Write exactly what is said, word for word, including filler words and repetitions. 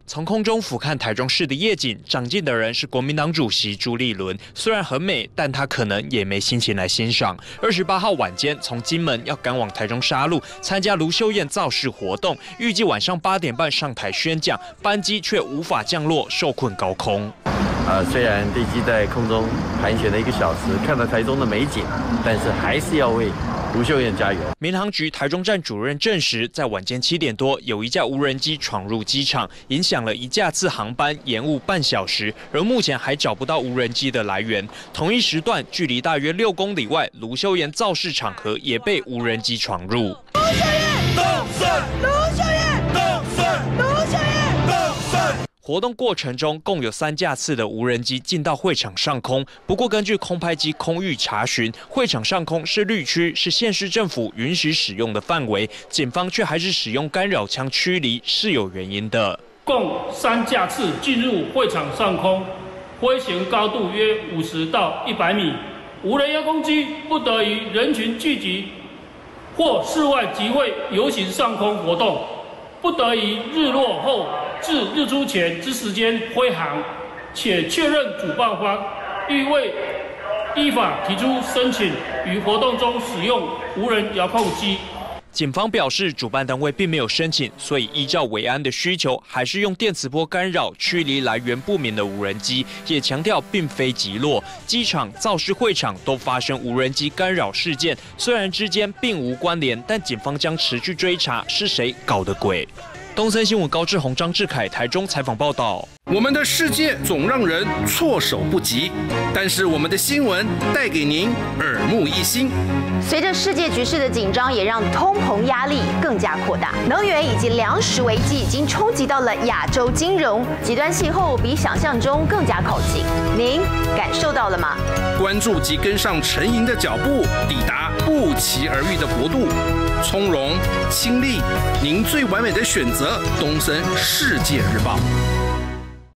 从空中俯瞰台中市的夜景，长进的人是国民党主席朱立伦。虽然很美，但他可能也没心情来欣赏。二十八号晚间，从金门要赶往台中沙鹿参加卢秀燕造势活动，预计晚上八点半上台宣讲，班机却无法降落，受困高空。 呃，虽然飞机在空中盘旋了一个小时，看到台中的美景，但是还是要为卢秀燕加油。 民航局台中站主任证实，在晚间七点多，有一架无人机闯入机场，影响了一架次航班，延误半小时。而目前还找不到无人机的来源。同一时段，距离大约六公里外，卢秀燕造势场合也被无人机闯入。 卢秀燕动算，卢秀燕动算，卢秀燕动算。 活动过程中，共有三架次的无人机进到会场上空。不过，根据空拍机空域查询，会场上空是绿区，是县市政府允许使用的范围，警方却还是使用干扰枪驱离，是有原因的。 共三架次进入会场上空，飞行高度约五十到一百米。无人遥控机不得于人群聚集或室外集会游行上空活动，不得于日落后至日出前之时间飞航，且确认主办方欲为依法提出申请于活动中使用无人遥控机。 警方表示，主办单位并没有申请，所以依照维安的需求，还是用电磁波干扰驱离来源不明的无人机。也强调，并非击落。机场、造势会场都发生无人机干扰事件，虽然之间并无关联，但警方将持续追查是谁搞的鬼。东森新闻高志宏、张志凯台中采访报道。 我们的世界总让人措手不及，但是我们的新闻带给您耳目一新。 随着世界局势的紧张，也让通膨压力更加扩大。能源以及粮食危机已经冲击到了亚洲金融，极端气候比想象中更加靠近。您感受到了吗？ 关注及跟上陈莹的脚步，抵达不期而遇的国度，从容亲历，您最完美的选择。东森世界日报。